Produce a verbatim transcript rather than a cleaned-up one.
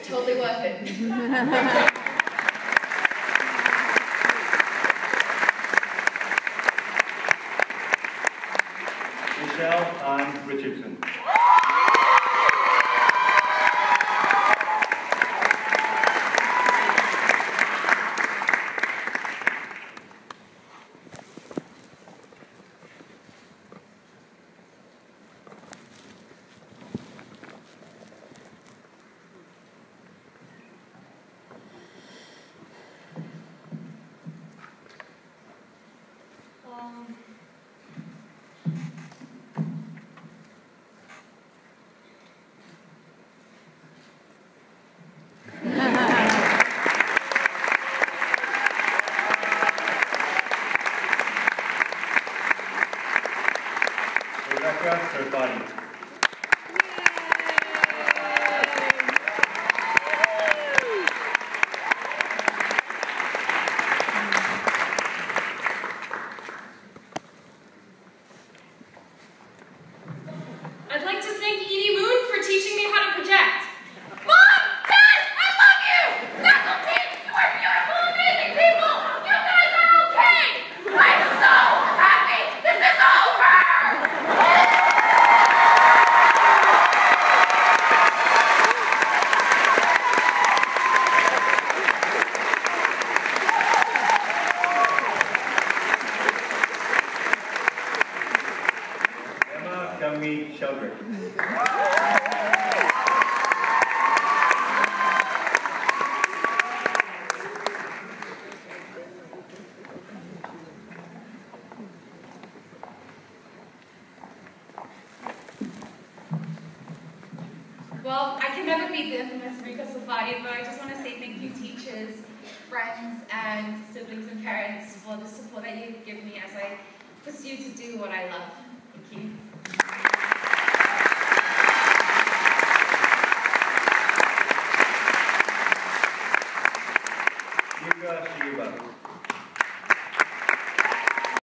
totally worth it. Michelle Ann Richardson. Sarfati. I'd like to thank Edie Moon for teaching me how to project. Mom! Dad! I love you! Faculty! You are beautiful, amazing people! You guys are okay! I'm so happy! This is over! Kami Sheldrick. Well, I can never beat the infamous Sarfati, but I just want to say thank you, teachers, friends, and siblings and parents for the support that you've given me as I pursue to do what I love. Thank you.